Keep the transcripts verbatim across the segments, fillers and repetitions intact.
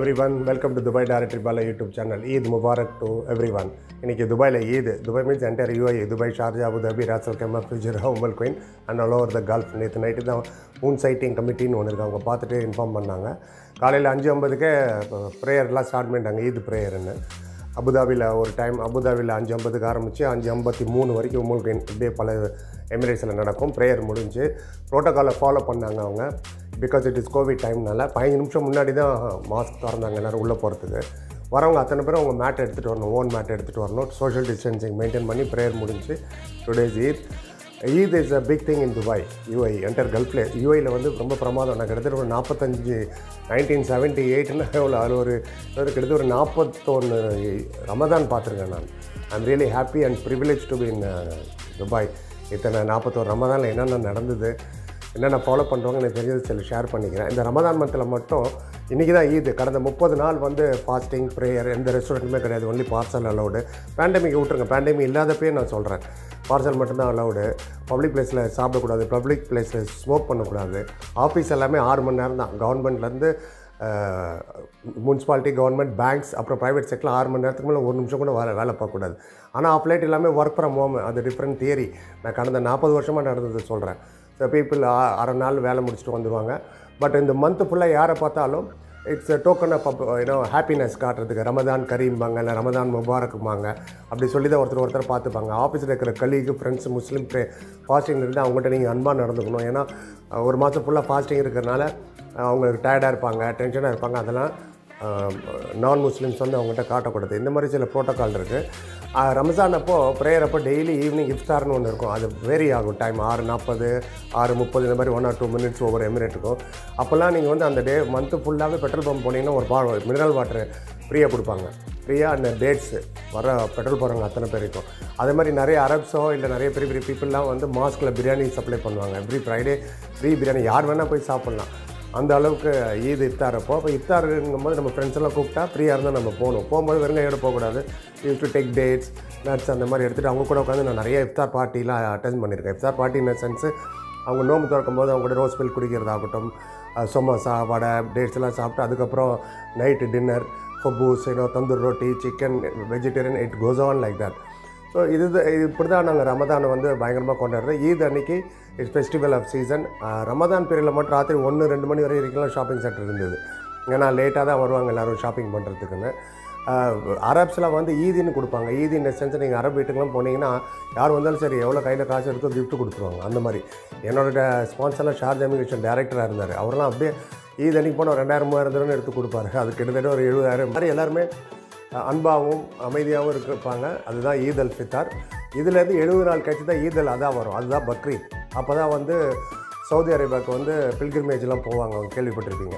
Everyone, welcome to Dubai Directory Bala YouTube channel. Eid Mubarak to everyone. இன்னைக்கு துபாயில் Eid. Dubai means entire U A E. Dubai, Sharjah, Abu Dhabi, Ras Al Khaimah, Fujairah, Umm Al Quwain and all over the Gulf. நேற்று night தான் moon sighting கமிட்டின்னு ஒன்று இருக்காங்க. அவங்க பார்த்துட்டு inform பண்ணாங்க. காலையில் அஞ்சு ஐம்பதுக்கே ப்ரேயர்லாம் ஸ்டார்ட் பண்ணிட்டாங்க ஈத் ப்ரேயர்னு. அபுதாபியில் ஒரு டைம் அபுதாபியில் அஞ்சு ஐம்பதுக்கு ஆரம்பித்து அஞ்சு ஐம்பத்தி மூணு வரைக்கும் உம் அல் குவைன் இப்படியே பல எமிரேட்ஸில் நடக்கும். ப்ரேயர் முடிஞ்சு ப்ரோட்டோக்காலை ஃபாலோ பண்ணாங்க அவங்க. பிகாஸ் இட் இஸ் கோவிட் டைம்னால பதினஞ்சு நிமிஷம் முன்னாடி தான் மாஸ்க் திறந்தாங்க எல்லோரும் உள்ளே போகிறதுக்கு. வரவங்க அத்தனை பேரும் அவங்க மேட் எடுத்துகிட்டு வரணும், ஓன் மேட் எடுத்துகிட்டு வரணும். சோஷியல் டிஸ்டன்சிங் மெயின்டைன் பண்ணி ப்ரேயர் முடிஞ்சு today's Eid. Eid is a big thing in Dubai UAE and the கல்ஃப்லே. யூஐயில் வந்து ரொம்ப பிரமாதம். நான் கிட்டத்தட்ட ஒரு நாற்பத்தஞ்சு நைன்டீன் செவன்ட்டி எயிட்னா எவ்வளோ அது ஒரு கிட்டத்தட்ட ஒரு நாற்பத்தொன்று ரமதான் பார்த்துருக்கேன் நான். I am really happy and privilege to be in Dubai. இத்தனை நாற்பத்தோரு ரமதானில் என்னென்ன நடந்தது, என்னென்ன ஃபாலோ பண்ணுறவங்க எனக்கு தெரிஞ்சது சில ஷேர் பண்ணிக்கிறேன். இந்த ரமதான் மந்தில் மட்டும் இன்றைக்கி தான் ஈது. கடந்த முப்பது நாள் வந்து ஃபாஸ்டிங் ப்ரேயர் எந்த ரெஸ்டாரண்ட்டுமே கிடையாது. Only parcel allowed. பேண்டமிக் விட்டுருங்க, பேண்டமிக் இல்லாதப்பே நான் சொல்கிறேன் பார்சல் மட்டும்தான் அலௌடு. பப்ளிக் பிளேஸில் சாப்பிடக்கூடாது, பப்ளிக் பிளேஸில் ஸ்மோக் பண்ணக்கூடாது. ஆஃபீஸ் எல்லாமே ஆறு மணி நேரம் தான். கவர்மெண்ட்லேருந்து முனிசிபாலிட்டி, கவர்மெண்ட், பேங்க்ஸ், அப்புறம் ப்ரைவேட் செக்டரில் ஆறு மணி நேரத்துக்கு மேலே ஒரு நிமிஷம் கூட வேலை வேலை பார்க்கக்கூடாது. ஆனால் ஆஃப் லைட் எல்லாமே ஒர்க் ஃப்ரம் ஹோம். அது டிஃப்ரெண்ட் தியரி. நான் கடந்த நாற்பது வருஷமாக நடந்தது சொல்கிறேன். ஸோ பீப்புள் அரை நாள் வேலை முடிச்சுட்டு வந்துடுவாங்க. பட் இந்த மந்த்து ஃபுல்லாக யாரை பார்த்தாலும் it's token of you know happiness காட்டுறதுக்கு ரமதான் கரீம்பாங்க, இல்லை ரமதான் முபாரக்குமாங்க. அப்படி சொல்லி தான் ஒருத்தர் ஒருத்தர் பார்த்துப்பாங்க. ஆஃபீஸில் இருக்கிற colleague, friends, Muslim pray fasting இருந்து அவங்ககிட்ட நீங்கள் அன்பாக நடந்துக்கணும். ஏன்னா ஒரு மாதம் ஃபுல்லாக ஃபாஸ்டிங் இருக்கிறனால அவங்களுக்கு டயர்டாக இருப்பாங்க, டென்ஷனாக இருப்பாங்க. அதெல்லாம் நான் முஸ்லீம்ஸ் வந்து அவங்ககிட்ட காட்டக்கூடாது. இந்த மாதிரி சில ப்ரோட்டோக்கால் இருக்குது. ரம்ஜான் அப்போது ப்ரேயர் அப்போ டெய்லி ஈவினிங் இஃப்தார்னு ஒன்று இருக்கும். அது வேரி ஆகும் டைம். ஆறு நாற்பது ஆறு முப்பது இந்த மாதிரி ஒன் ஆர் டூ மினிட்ஸ் ஒவ்வொரு எமிரேட்டுக்கும். அப்போல்லாம் நீங்கள் வந்து அந்த டே மந்த்து ஃபுல்லாகவே பெட்ரோல் பம்ப் போனீங்கன்னா ஒரு பா மினரல் வாட்டர் ஃப்ரீயாக கொடுப்பாங்க. ஃப்ரீயாக அந்த டேட்ஸு வர பெட்ரோல் போடுறவங்க அத்தனை பேருக்கும். அதே மாதிரி நிறைய அரப்ஸோ இல்லை நிறைய பெரிய பெரிய பீப்புளெலாம் வந்து மாஸ்கில் பிரியாணி சப்ளை பண்ணுவாங்க. Every Friday free biryani. யார் வேணால் போய் சாப்பிட்லாம். அந்த அளவுக்கு ஈது இஃப்தார் அப்போ. அப்போ இஃப்தாருங்கும்போது நம்ம ஃப்ரெண்ட்ஸ் எல்லாம் கூப்பிட்டா ஃப்ரீயாக இருந்தால் நம்ம போகணும். போகும்போது வெறுங்கையோடு போகக்கூடாது. You to take dates, nuts அந்த மாதிரி எடுத்துகிட்டு அவங்க கூட உட்காந்து நான் நிறைய இஃப்தார் பார்ட்டிலாம் அட்டென்ட் பண்ணியிருக்கேன். இஃப்தார் பார்ட்டி இன் சென்ஸு அவங்க நோம்பு திறக்கும் போது அவங்க கூட ரோஸ் மில்க் குடிக்கிறதாகட்டும், சமோசா, வடை, டேட்ஸ் எல்லாம் சாப்பிட்டு அதுக்கப்புறம் நைட்டு டின்னர், ஃபபூஸ், ஏன்னோ tandoor roti, chicken, vegetarian, it goes on like that. So இது இப்படி தான் நாங்கள் ரமதானை வந்து பயங்கரமாக கொண்டாடுறோம். ஈத் அன்றைக்கி it's festival of season. Ramadan பீரியடில் மட்டும் ராத்திரி ஒன்று ரெண்டு மணி வரை வரைக்கும் ஷாப்பிங் சென்டர் இருந்தது. ஏன்னா லேட்டாக தான் வருவாங்க எல்லோரும் ஷாப்பிங் பண்ணுறதுக்குன்னு. அரப்ஸ்லாம் வந்து ஈதின்னு கொடுப்பாங்க. ஈதி இந்த சென்ஸ் நீங்கள் அரப் வீட்டுக்கெலாம் போனீங்கன்னா யார் வந்தாலும் சரி எவ்வளோ கையில் காசு எடுத்தோ கிஃப்ட் கொடுத்துருவாங்க. அந்த மாதிரி என்னோட ஸ்பான்சர்லாம் ஷார்ஜா இமிகிரேஷன் டைரக்டராக இருந்தார். அவரெல்லாம் அப்படியே ஈத் அன்றைக்கி போனால் ரெண்டாயிரம் மூவாயிரம் தடவை எடுத்து கொடுப்பாரு. அது கிட்டத்தட்ட ஒரு எழுபதாயிரம் மாதிரி எல்லாருமே அன்பாகவும் அமைதியாகவும் இருப்பாங்க. அதுதான் ஈத் அல் ஃபித்தார். இதுலேருந்து எழுபது நாள் கழிச்சு தான் ஈத் அல் அதா வரும். அதுதான் பக்ரீத். அப்போ தான் வந்து சவுதி அரேபியாவுக்கு வந்து பில்கிரிமேஜ்லாம் போவாங்க. அவங்க கேள்விப்பட்டிருப்பீங்க.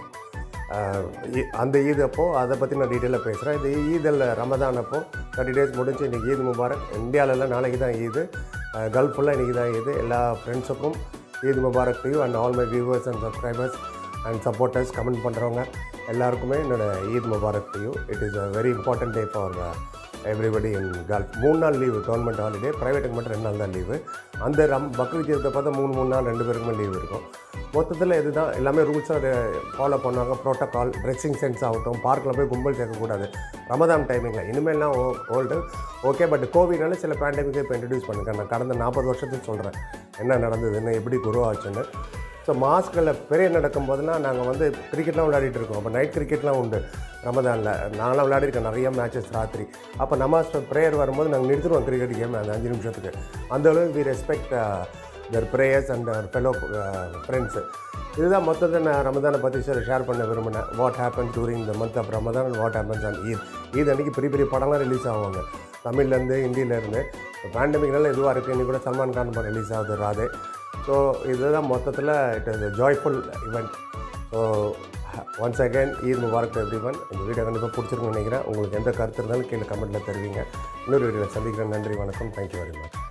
அந்த ஈத் அப்போது அதை பற்றி நான் டீட்டெயிலாக பேசுகிறேன். இது ஈத் அல் ரமதான் அப்போது தேர்ட்டி டேஸ் முடிஞ்சு இன்றைக்கி ஈத் முபாரக். இந்தியாவிலலாம் நாளைக்கு தான் ஈது. கல்ஃப் ஃபுல்லாக இன்றைக்கி தான் ஈது. எல்லா ஃப்ரெண்ட்ஸுக்கும் Eid Mubarak to you and all my viewers and subscribers and supporters, comment பண்ணுறவங்க எல்லாருக்குமே என்னோடய Eid Mubarak to you. It is a very important day for everybody in Gulf. மூணு நாள் லீவு கவர்மெண்ட் ஹாலிடே. ப்ரைவேட்டுக்கு மட்டும் ரெண்டு நாள் தான் லீவு. அந்த ரம் பக்ரீத் ஈத்தை பார்த்தா மூணு மூணு நாள் ரெண்டு பேருக்குமே லீவு இருக்கும். மொத்தத்தில் இது தான் எல்லாமே ரூல்ஸாக ஃபாலோ பண்ணுவாங்க. ப்ரோட்டோக்கால், ட்ரெஸ்ஸிங் சென்ஸ் ஆகட்டும், பார்க்கில் போய் கும்பல் சேர்க்கக்கூடாது ரமதான் டைமிங்கில். இனிமேல்லாம் ஓ ஓல்டு ஓகே. பட் கோவிட்னால சில பேண்டமிக்கை இப்போ இன்ட்ரடியூஸ் பண்ணிருக்கேன். நான் கடந்த நாற்பது வருஷத்துக்கு சொல்கிறேன் என்ன நடந்ததுன்னு, எப்படி குரு ஆச்சுன்னு. ஸோ மாஸ்கில் பெரிய நடக்கும் போதெல்லாம் நாங்கள் வந்து கிரிக்கெட்லாம் விளையாடிட்டு இருக்கோம். அப்போ நைட் கிரிக்கெட்லாம் உண்டு ரமதானில். நாங்களாம் விளையாடிருக்கேன் நிறைய மேட்சஸ் ராத்திரி. அப்போ நமாஸ் ப்ரேயர் வரும்போது நாங்கள் நிறுத்திடுவோம் கிரிக்கெட் கேம் அந்த அஞ்சு நிமிஷத்துக்கு. அந்தளவுக்கு we respect their prayers and our fellow friends. இதுதான் மொத்தத்தை நான் ரமதானை பற்றி சார் ஷேர் பண்ண விரும்பினேன். What happens during the month of Ramadan and what happens on Eid. Eid அன்றைக்கி பெரிய பெரிய படம்லாம் ரிலீஸ் ஆகுவாங்க தமிழ்லேருந்து ஹிந்தியிலேருந்து. பேண்டமிக்னால இதுவாக இருக்குது. இன்றைக்கி கூட சல்மான் கான் படம் ரிலீஸ் ஆகுது, ராதே. ஸோ இதுதான் மொத்தத்தில் it is a joyful event. So once again Eid Mubarak to everyone. இந்த வீடியோ கண்டிப்பாக பிடிச்சிருக்குன்னு நினைக்கிறேன். உங்களுக்கு எந்த கருத்து இருந்தாலும் கீழே கமெண்ட்டில் தருவீங்க. இன்னொரு வீடியோவில் சந்திக்கிறேன். நன்றி, வணக்கம். Thank you very much.